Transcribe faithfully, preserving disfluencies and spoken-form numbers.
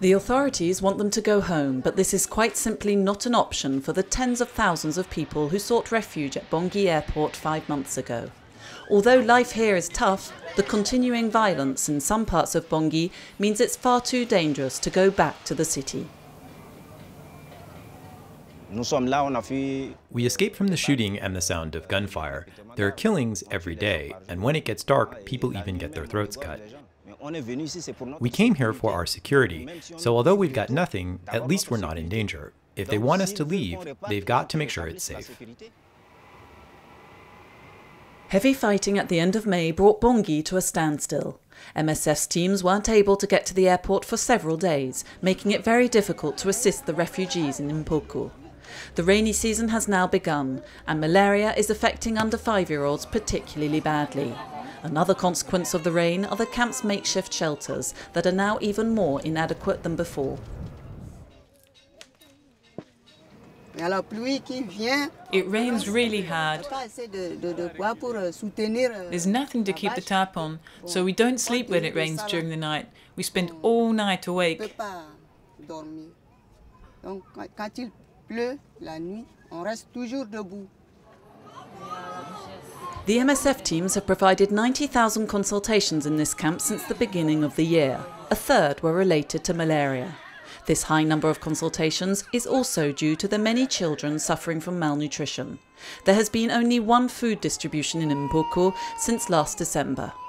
The authorities want them to go home, but this is quite simply not an option for the tens of thousands of people who sought refuge at Bangui airport five months ago. Although life here is tough, the continuing violence in some parts of Bangui means it's far too dangerous to go back to the city. We escaped from the shooting and the sound of gunfire. There are killings every day, and when it gets dark, people even get their throats cut. We came here for our security, so although we've got nothing, at least we're not in danger. If they want us to leave, they've got to make sure it's safe. Heavy fighting at the end of May brought Bangui to a standstill. M S F's teams weren't able to get to the airport for several days, making it very difficult to assist the refugees in Mboko. The rainy season has now begun, and malaria is affecting under five-year-olds particularly badly. Another consequence of the rain are the camp's makeshift shelters that are now even more inadequate than before. It rains really hard. There's nothing to keep the tap on, so we don't sleep when it rains during the night. We spend all night awake. The M S F teams have provided ninety thousand consultations in this camp since the beginning of the year. A third were related to malaria. This high number of consultations is also due to the many children suffering from malnutrition. There has been only one food distribution in Mboko since last December.